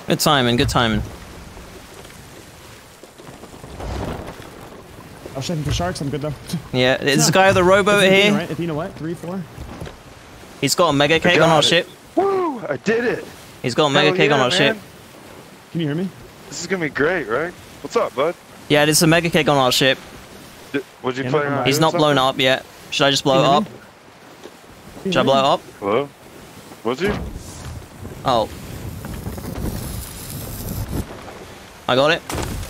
Good timing, good timing. I was checking for sharks. I'm good though. Yeah, there's a guy with a rowboat here. Right? If you know what, 3, 4. He's got a mega keg on our ship. Woo! I did it. He's got a mega keg on our ship. Can you hear me? This is gonna be great, right? What's up, bud? Yeah, there's a mega keg on our ship. Would you play on? He's not blown up yet. Should I just blow it up? Should I blow it up? Hello? Was you? Oh. I got it.